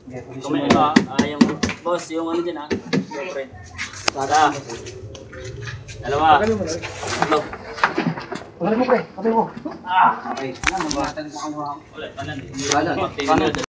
Kumain ba? Yung boss, yung ano dyan Yung friend. Sada. Dalawa. Tatlo. Pagkain mo pre, kapil mo. Okay. Ulit, panan.